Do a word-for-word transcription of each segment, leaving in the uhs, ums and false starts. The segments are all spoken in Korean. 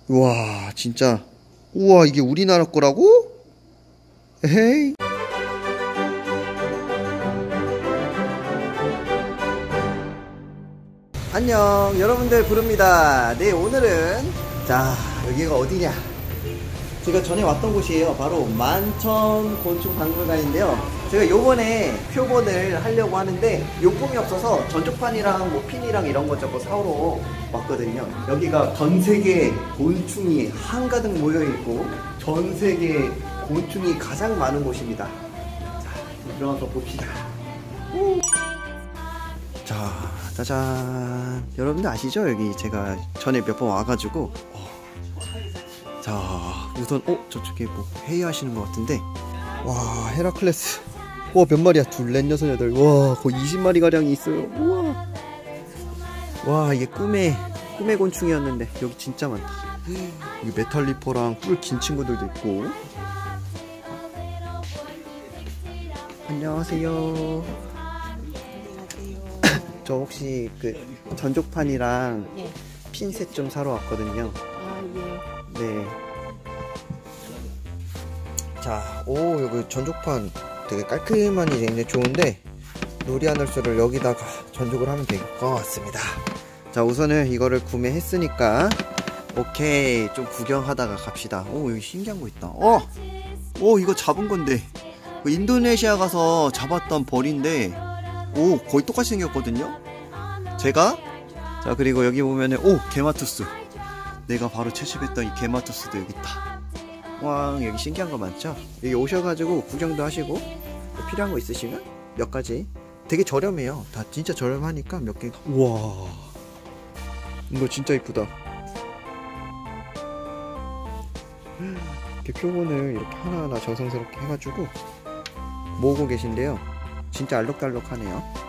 와 진짜, 우와 이게 우리나라 거라고? 에헤이. 안녕 여러분들, 부릅니다. 네, 오늘은 자 여기가 어디냐, 제가 전에 왔던 곳이에요. 바로 만천곤충박물관인데요. 제가 요번에 표본을 하려고 하는데 용품이 없어서 전족판이랑 뭐 핀이랑 이런 것 저거 사오러 왔거든요. 여기가 전세계 곤충이 한가득 모여있고 전세계 곤충이 가장 많은 곳입니다. 자, 들어가서 봅시다. 자, 짜잔. 여러분들 아시죠? 여기 제가 전에 몇 번 와가지고 어. 자, 우선 어? 저쪽에 뭐 회의하시는 것 같은데, 와 헤라클레스, 와 몇 마리야? 둘, 넷, 여섯, 여덟, 와 거의 이십 마리 가량이 있어요. 우와. 와 이게 꿈의 꿈의 곤충이었는데 여기 진짜 많다. 여기 메탈리퍼랑 뿔 긴 친구들도 있고. 안녕하세요. 저 혹시 그 전족판이랑 예. 핀셋 좀 사러 왔거든요. 아 예. 네. 자, 오 여기 전족판 되게 깔끔하니 굉장히 좋은데 놀이하늘소를 여기다가 전족을 하면 될 것 같습니다. 자, 우선은 이거를 구매했으니까 오케이, 좀 구경하다가 갑시다. 오 여기 신기한 거 있다. 어! 오 이거 잡은 건데, 인도네시아 가서 잡았던 벌인데 오 거의 똑같이 생겼거든요. 제가 자, 그리고 여기 보면은 오 게마투스, 내가 바로 채집했던 이 게마투스도 여기 있다. 왕, 여기 신기한 거 많죠? 여기 오셔가지고 구경도 하시고 뭐 필요한 거 있으시면 몇 가지, 되게 저렴해요. 다 진짜 저렴하니까 몇 개. 우와 이거 진짜 이쁘다. 이렇게 표본을 이렇게 하나하나 정성스럽게 해가지고 모으고 계신데요. 진짜 알록달록하네요.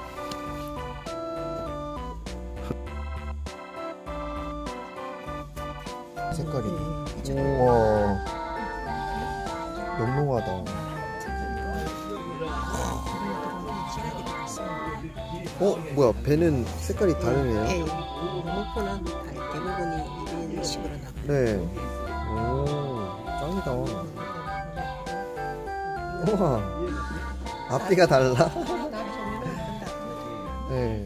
색깔이 우와 영롱하다. 어? 뭐야, 배는 색깔이 다르네요. 예, 목포는 대부분이 이런 식으로 나와요. 네. 오, 짱이다. 우와, 앞뒤가 달라. 네.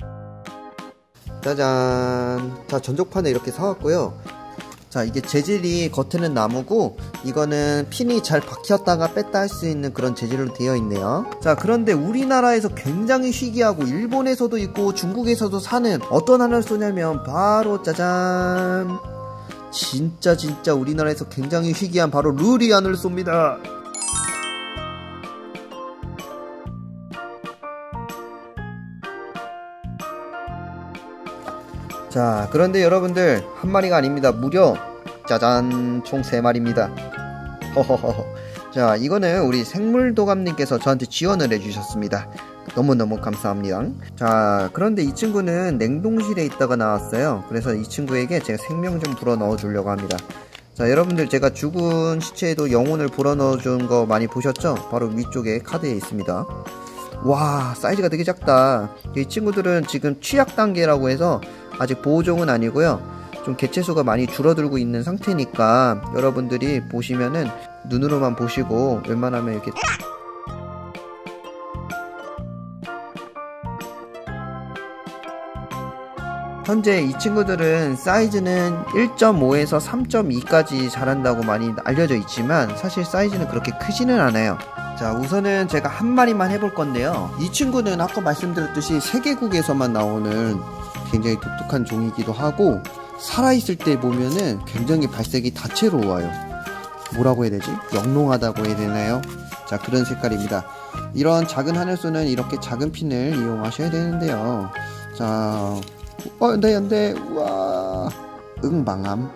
짜잔. 자, 전족판을 이렇게 사왔고요. 자, 이게 재질이 겉에는 나무고 이거는 핀이 잘 박혔다가 뺐다 할 수 있는 그런 재질로 되어 있네요. 자, 그런데 우리나라에서 굉장히 희귀하고 일본에서도 있고 중국에서도 사는 어떤 하늘소냐면 바로 짜잔, 진짜 진짜 우리나라에서 굉장히 희귀한 바로 루리 하늘소입니다. 자, 그런데 여러분들, 한 마리가 아닙니다. 무려 짜잔, 총 세 마리입니다. 허허허. 자, 이거는 우리 생물도감님께서 저한테 지원을 해주셨습니다. 너무너무 감사합니다. 자, 그런데 이 친구는 냉동실에 있다가 나왔어요. 그래서 이 친구에게 제가 생명 좀 불어 넣어 주려고 합니다. 자, 여러분들, 제가 죽은 시체에도 영혼을 불어 넣어 준 거 많이 보셨죠? 바로 위쪽에 카드에 있습니다. 와, 사이즈가 되게 작다. 이 친구들은 지금 취약 단계라고 해서 아직 보호종은 아니고요, 좀 개체수가 많이 줄어들고 있는 상태니까 여러분들이 보시면은 눈으로만 보시고 웬만하면 이렇게 현재 이 친구들은 사이즈는 일 점 오에서 삼 점 이까지 자란다고 많이 알려져 있지만 사실 사이즈는 그렇게 크지는 않아요. 자, 우선은 제가 한 마리만 해볼 건데요. 이 친구는 아까 말씀드렸듯이 세계국에서만 나오는 굉장히 독특한 종이기도 하고, 살아있을 때 보면은 굉장히 발색이 다채로워요. 뭐라고 해야 되지? 영롱하다고 해야 되나요? 자, 그런 색깔입니다. 이런 작은 하늘소는 이렇게 작은 핀을 이용하셔야 되는데요. 자, 어, 안돼 안돼. 우와, 응방암.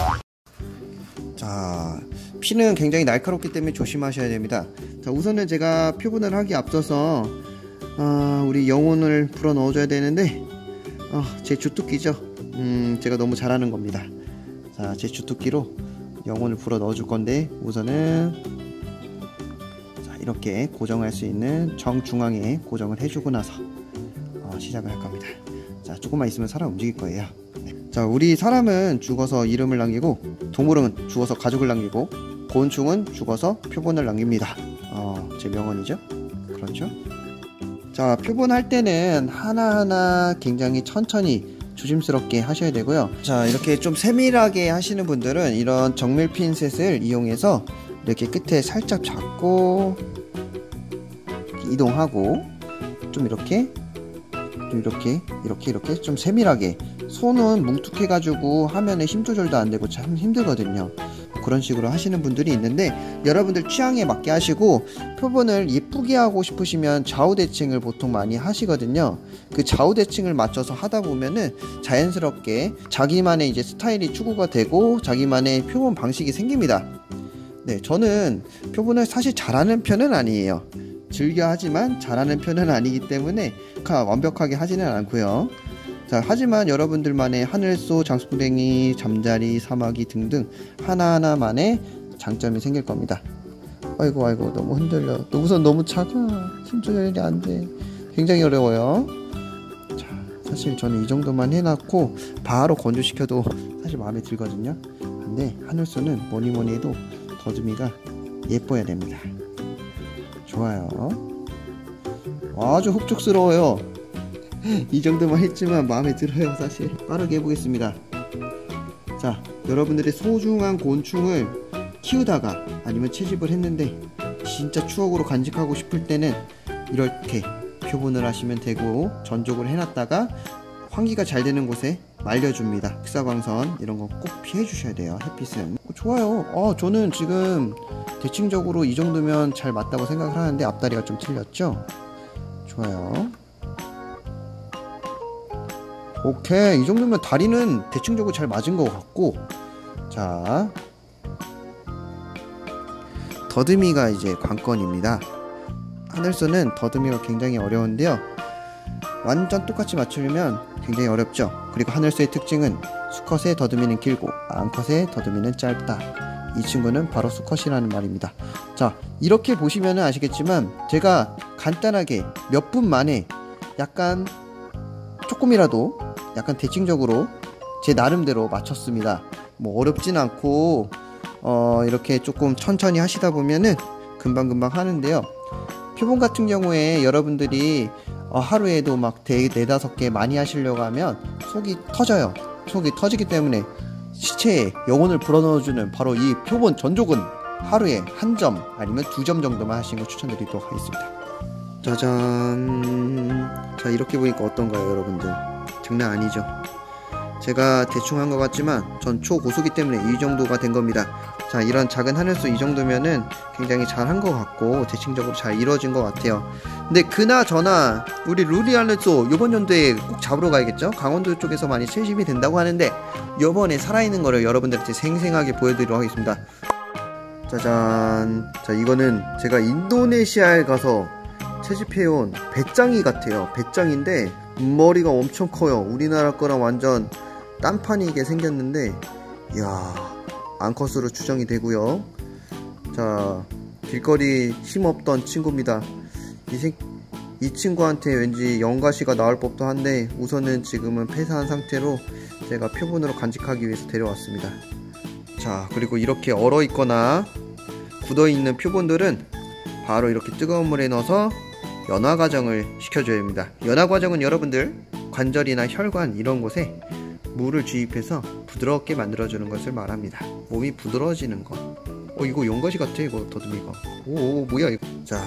자, 핀은 굉장히 날카롭기 때문에 조심하셔야 됩니다. 자, 우선은 제가 표본을 하기 앞서서 어, 우리 영혼을 불어 넣어줘야 되는데 어, 제 주특기죠. 음, 제가 너무 잘하는 겁니다. 자, 제 주특기로 영혼을 불어 넣어줄 건데, 우선은 자, 이렇게 고정할 수 있는 정중앙에 고정을 해주고 나서 어, 시작을 할 겁니다. 자, 조금만 있으면 살아 움직일 거예요. 네. 자, 우리 사람은 죽어서 이름을 남기고, 동물은 죽어서 가족을 남기고, 곤충은 죽어서 표본을 남깁니다. 어, 제 명언이죠? 그렇죠? 자, 표본할 때는 하나하나 굉장히 천천히 조심스럽게 하셔야 되고요. 자, 이렇게 좀 세밀하게 하시는 분들은 이런 정밀 핀셋을 이용해서 이렇게 끝에 살짝 잡고 이동하고, 좀 이렇게 좀 이렇게 이렇게 이렇게 좀 세밀하게, 손은 뭉툭해 가지고 화면에 힘 조절도 안 되고 참 힘들거든요. 그런 식으로 하시는 분들이 있는데, 여러분들 취향에 맞게 하시고, 표본을 예쁘게 하고 싶으시면 좌우 대칭을 보통 많이 하시거든요. 그 좌우 대칭을 맞춰서 하다 보면은 자연스럽게 자기만의 이제 스타일이 추구가 되고 자기만의 표본 방식이 생깁니다. 네, 저는 표본을 사실 잘하는 편은 아니에요. 즐겨 하지만 잘하는 편은 아니기 때문에 완벽하게 하지는 않고요. 자, 하지만 여러분들만의 하늘소, 장수풍뎅이, 잠자리, 사마귀 등등 하나하나만의 장점이 생길 겁니다. 아이고 아이고 너무 흔들려. 너 우선 너무 작아. 힘 조절이 안 돼. 굉장히 어려워요. 자, 사실 저는 이 정도만 해놨고 바로 건조시켜도 사실 마음에 들거든요. 근데 하늘소는 뭐니뭐니 해도 더듬이가 예뻐야 됩니다. 좋아요. 아주 흡족스러워요. 이 정도만 했지만 마음에 들어요. 사실 빠르게 해보겠습니다. 자, 여러분들의 소중한 곤충을 키우다가 아니면 채집을 했는데 진짜 추억으로 간직하고 싶을 때는 이렇게 표본을 하시면 되고, 전족을 해놨다가 환기가 잘 되는 곳에 말려줍니다. 식사광선 이런 거 꼭 피해 주셔야 돼요. 햇빛은. 어, 좋아요. 어, 저는 지금 대칭적으로 이 정도면 잘 맞다고 생각을 하는데 앞다리가 좀 틀렸죠? 좋아요. 오케이, 이 정도면 다리는 대칭적으로 잘 맞은 것 같고, 자, 더듬이가 이제 관건입니다. 하늘소는 더듬이가 굉장히 어려운데요, 완전 똑같이 맞추려면 굉장히 어렵죠. 그리고 하늘소의 특징은 수컷의 더듬이는 길고 암컷의 더듬이는 짧다. 이 친구는 바로 수컷이라는 말입니다. 자, 이렇게 보시면 아시겠지만 제가 간단하게 몇 분 만에 약간 조금이라도 약간 대칭적으로 제 나름대로 맞췄습니다. 뭐 어렵진 않고 어 이렇게 조금 천천히 하시다 보면은 금방금방 하는데요. 표본 같은 경우에 여러분들이 어 하루에도 막 네, 네다섯 개 많이 하시려고 하면 속이 터져요. 속이 터지기 때문에 시체에 영혼을 불어넣어주는 바로 이 표본 전족은 하루에 한 점 아니면 두 점 정도만 하시는 거 추천드리도록 하겠습니다. 짜잔. 자, 이렇게 보니까 어떤가요, 여러분들? 장난 아니죠? 제가 대충 한 것 같지만 전 초고수기 때문에 이 정도가 된 겁니다. 자, 이런 작은 하늘소 이 정도면은 굉장히 잘 한 것 같고 대칭적으로 잘 이루어진 것 같아요. 근데 그나저나 우리 루리 하늘소 요번 연도에 꼭 잡으러 가야겠죠? 강원도 쪽에서 많이 채집이 된다고 하는데 요번에 살아있는 거를 여러분들한테 생생하게 보여드리도록 하겠습니다. 짜잔. 자, 이거는 제가 인도네시아에 가서 채집해온 배짱이 같아요. 배짱인데 머리가 엄청 커요. 우리나라 거랑 완전 딴판이게 생겼는데, 이야, 암컷으로 추정이 되고요. 자, 길거리 힘없던 친구입니다. 이, 생, 이 친구한테 왠지 영가시가 나올 법도 한데 우선은 지금은 폐사한 상태로 제가 표본으로 간직하기 위해서 데려왔습니다. 자, 그리고 이렇게 얼어있거나 굳어있는 표본들은 바로 이렇게 뜨거운 물에 넣어서 연화 과정을 시켜줘야 합니다. 연화 과정은 여러분들 관절이나 혈관 이런 곳에 물을 주입해서 부드럽게 만들어주는 것을 말합니다. 몸이 부드러워지는 것. 어, 이거 용가시 같아, 이거 더듬이가. 오, 오, 뭐야 이거. 자,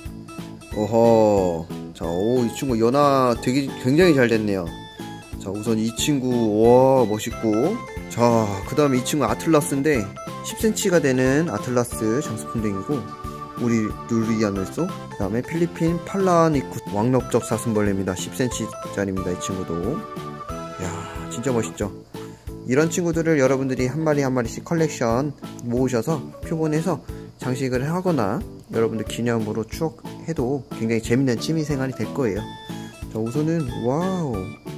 어허. 자, 오, 이 친구 연화 되게 굉장히 잘 됐네요. 자, 우선 이 친구, 와, 멋있고. 자, 그 다음에 이 친구 아틀라스인데 십 센티미터가 되는 아틀라스 장수풍뎅이고, 우리 루리 하늘소, 그 다음에 필리핀 팔라니쿠 왕럭적 사슴벌레입니다. 십 센티미터짜리입니다. 이 친구도. 이야, 진짜 멋있죠? 이런 친구들을 여러분들이 한 마리 한 마리씩 컬렉션 모으셔서 표본해서 장식을 하거나 여러분들 기념으로 추억해도 굉장히 재밌는 취미생활이 될 거예요. 자, 우선은 와우,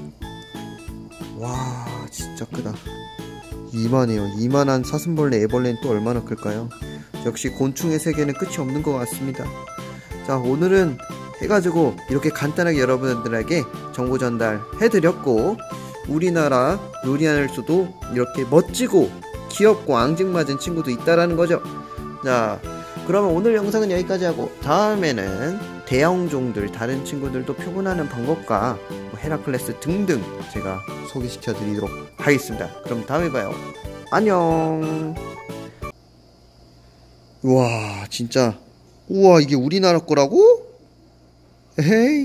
와, 진짜 크다. 이만해요. 이만한 사슴벌레, 애벌레는 또 얼마나 클까요? 역시 곤충의 세계는 끝이 없는 것 같습니다. 자, 오늘은 해가지고 이렇게 간단하게 여러분들에게 정보 전달 해드렸고, 우리나라 노리아넬소도 이렇게 멋지고 귀엽고 앙증맞은 친구도 있다라는 거죠. 자, 그러면 오늘 영상은 여기까지 하고 다음에는 대형종들 다른 친구들도 표본하는 방법과 뭐 헤라클레스 등등 제가 소개시켜 드리도록 하겠습니다. 그럼 다음에 봐요. 안녕. 우와, 진짜 우와, 이게 우리나라 거라고? 에헤이.